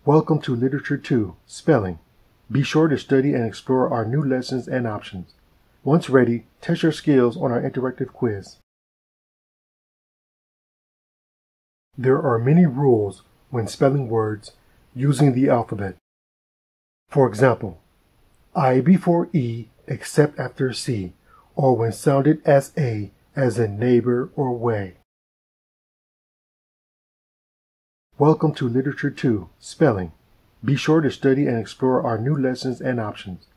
Welcome to Literature 2, Spelling. Be sure to study and explore our new lessons and options. Once ready, test your skills on our interactive quiz. There are many rules when spelling words using the alphabet. For example, I before E except after C, or when sounded as A, as in neighbor or way. Welcome to Literature 2, Spelling. Be sure to study and explore our new lessons and options.